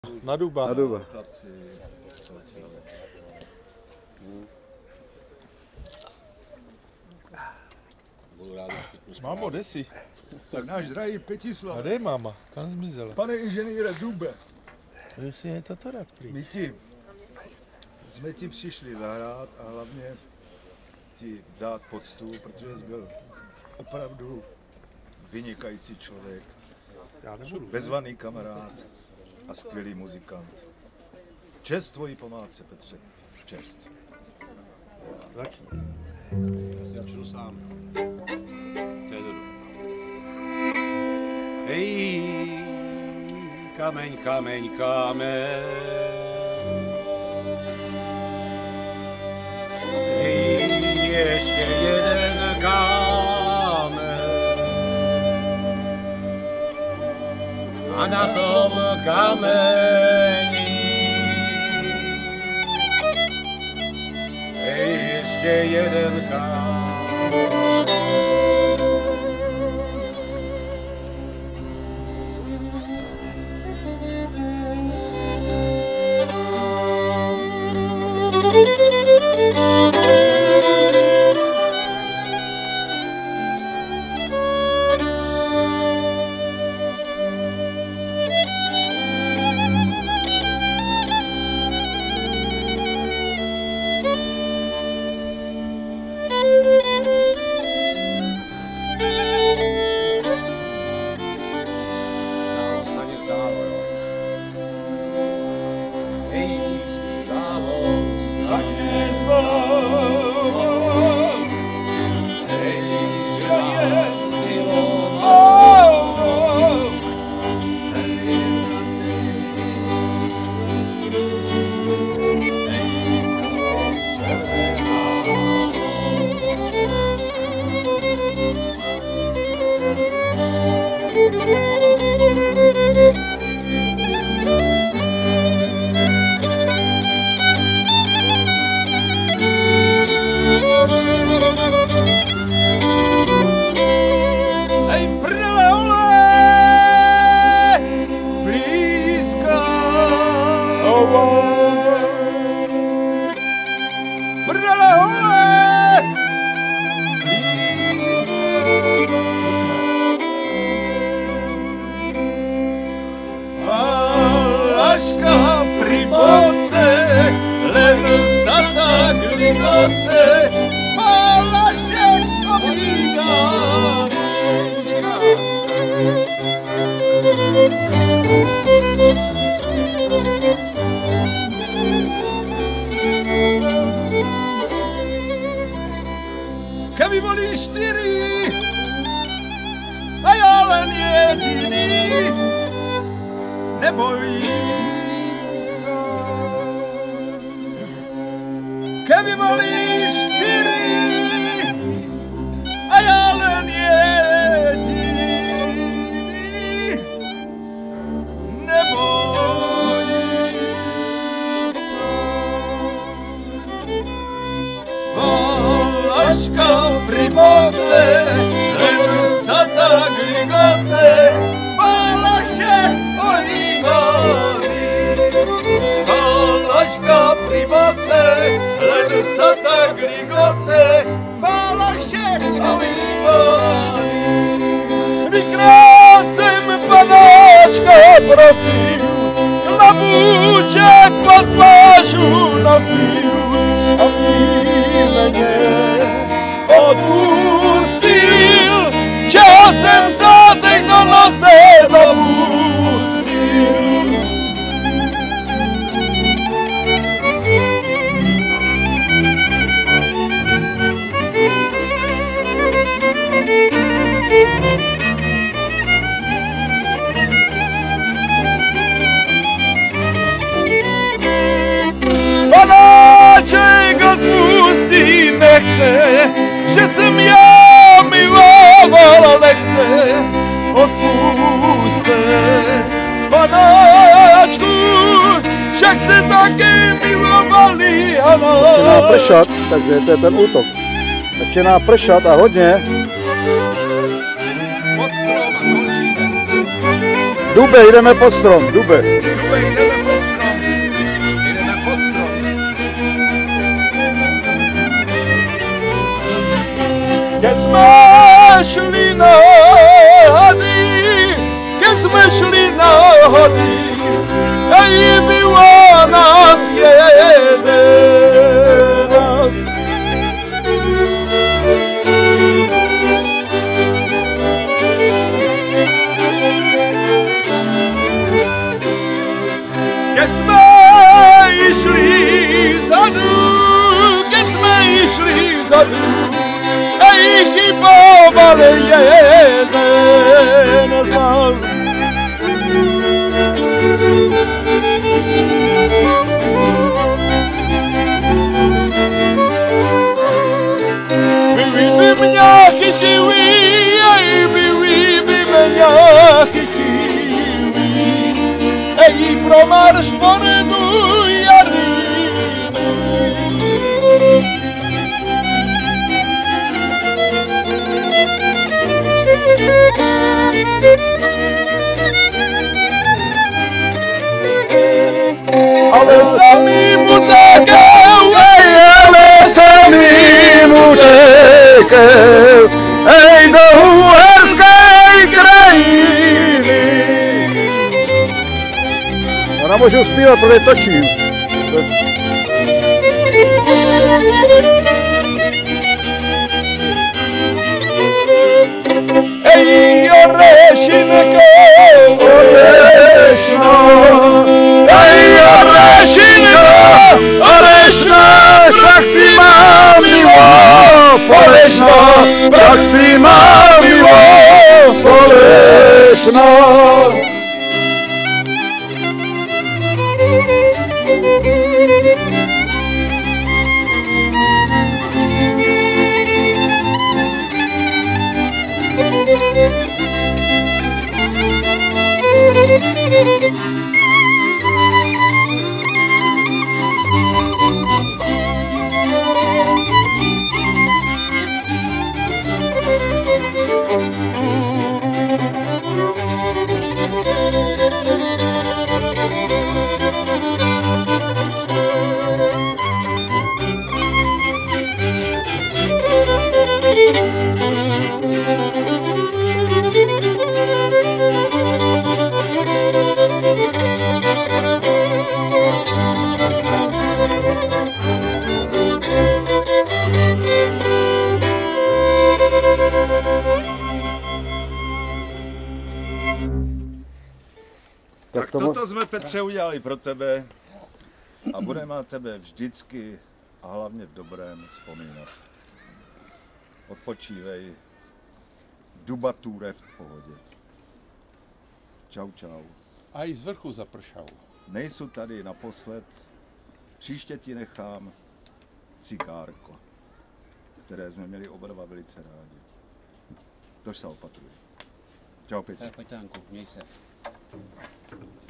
Na duba. Na duba. Mámo, kde jsi? Tak náš drahý Petislav. A kde je máma? Kam zmizela? Pane inženýre Dube, Jestli je to tak prý. my jsme ti přišli zahrát a hlavně ti dát poctu, protože jsi byl opravdu vynikající člověk, Já nebudu. bezvaný kamarád a skvělý muzikant. Čest tvojí památce, Petře. Čest. Začni. Já si začnu sám. Hej, kameň, kameň, kameň. Hej, ještě jeden kámen. A na tom kameni ještě jeden kámen. Keby boli 4 a já len jediný, nebojím se. Keby boli 4 a já len jediný, nebojím se. Valaška pri moce, len sa tak ligoce, Valaše ohýbali. Valaška pri moce, len sa tak ligoce, Valaše ohýbali. Třikrát jsem panáčka prosil, labůček pod plážu nosil a mě odpustil, časem za této noce dopustil. Panáček odpustit nechce, že jsem já miloval a nechce. Odpuste, panáčku, však se taky milovali, ano. Začíná pršat, takže to je ten útok. Začíná pršat a hodně. Pod strom a končíme. Dube, jdeme pod strom, Dube. Dube, jdeme náhody, keď jsme šli náhody, ej, bylo nás jedenáct. Keď jsme išli zadu, ej, chyboval jeden z nás. Vy mě chytili, ej, vy mě chytili, ej, pro marš pordu jarý. Ale samým utekl, ale samým utekl, ej, do uherské krajiny. Ona můžu zpívat, protože točím. Ej, orešinko, orešno, ej, orešinko, orešno, tak si mám miło, orešno, tak si mám miło, orešno. Tak toto jsme, Petře, udělali pro tebe a budeme na tebe vždycky a hlavně v dobrém vzpomínat. Odpočívej, dubature v pohodě. Čau, čau. A i z vrchu zapršal. Nejsou tady naposled, příště ti nechám cigárko, které jsme měli oba dva velice rádi. Tož se opatruj. Čau, Petře. Pojď, Janku, měj se.